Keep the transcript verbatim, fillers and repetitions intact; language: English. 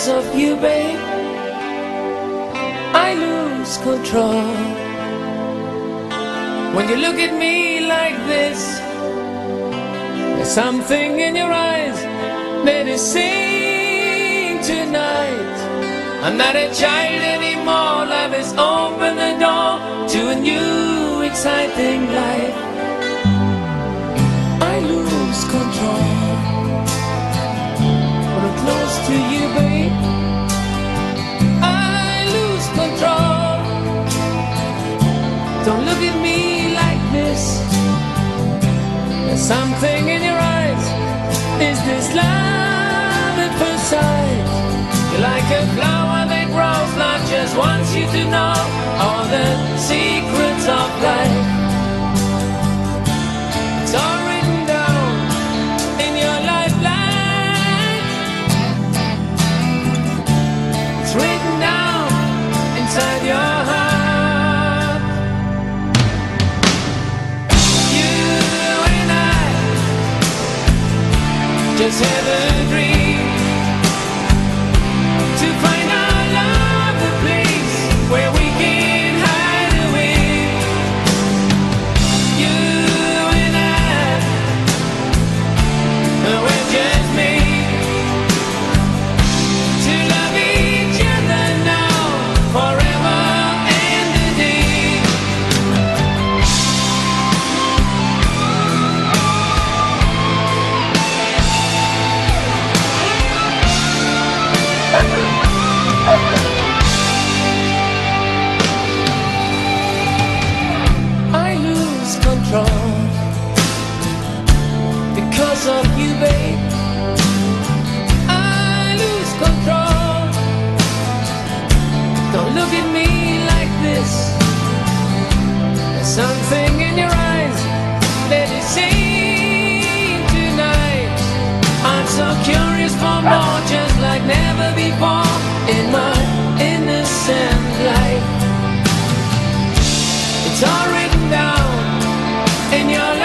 Because of you, babe, I lose control. When you look at me like this, there's something in your eyes that is saying tonight, I'm not a child anymore. Life has opened the door to a new exciting life. I lose control when I'm close to you, babe. I lose control. Don't look at me like this. There's something in your eyes. Is this love at first sight? You're like a flower that grows, life just wants you to know all the secrets of life. It's all written down in your lifeline. It's written down inside your heart. You and I just have a dream to find our love, a place where we can hide away. You and I, we're just made to love each other now, forever and a day. I lose control because of you, babe. I lose control. Don't look at me like this. There's something in your eyes that is saying tonight, I'm so curious for more, just like never before in my innocent life. It's all written down in your